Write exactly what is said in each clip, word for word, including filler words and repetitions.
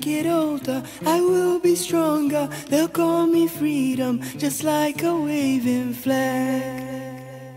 get older, I will be stronger. They'll call me freedom, just like a waving flag.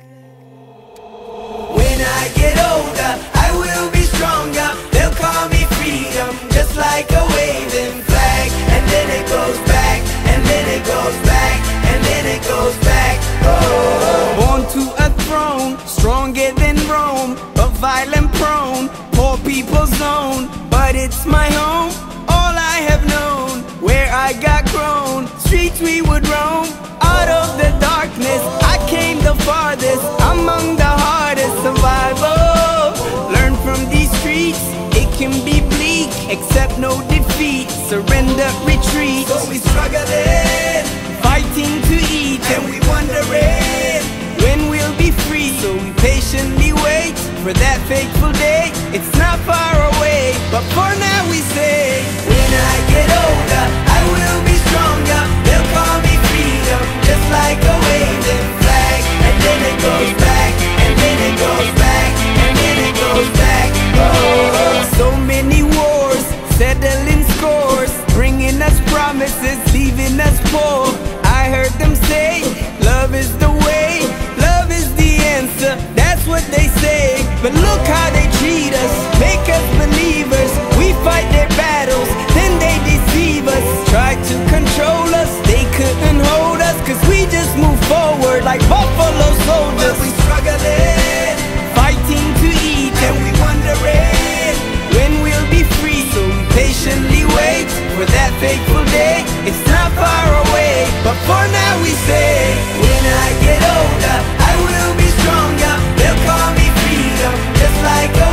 When I get older, I will be stronger. They'll call me freedom, just like a waving flag. And then it goes back, and then it goes back, and then it goes back. Oh. Born to a throne, stronger than Rome, but violent prone, poor people's zone. But it's my home, all I have known, where I got grown. Streets we would roam, out of the darkness I came the farthest, among the hardest survival. Learn from these streets, it can be bleak, accept no defeat, surrender, retreat. So we struggling, fighting to eat, and we wondering when we'll be free. So we patiently wait for that fateful day. It's not far away, but for now we say, when I get older, I will be stronger. They'll call me freedom, just like a waving flag. And then it goes back, and then it goes back, and then it goes back. Oh, so many wars, settling scores, bringing us promises, leaving us poor. I heard them say, love is the way, love is the answer, that's what they say. But look how they treat us, make us believers. We fight their battles, then they deceive us. Try to control us, they couldn't hold us, cause we just move forward like buffalo soldiers. But we struggling, fighting to eat, and we wondering when we'll be free. So we patiently wait for that fateful day. It's not far away, but for now we say, when I get older, I will be stronger. They'll call me freedom, just like a